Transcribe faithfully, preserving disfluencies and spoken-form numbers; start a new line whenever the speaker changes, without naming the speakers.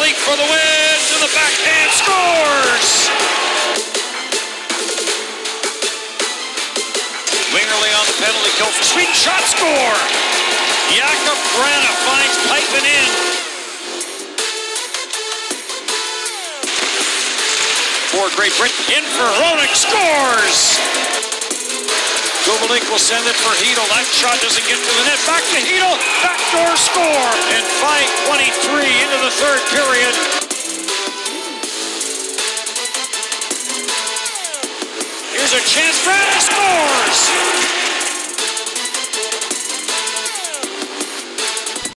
Kubalik for the win, to the backhand, scores! Wingerly on the penalty kill for Sweden, shot, score! Jakub Vrana finds piping in. For Great Britain, in for Hronek, scores! Kubalik will send it for Hedl. That shot doesn't get to the net. Back to Hedl. Backdoor score. And five twenty-three into the third period.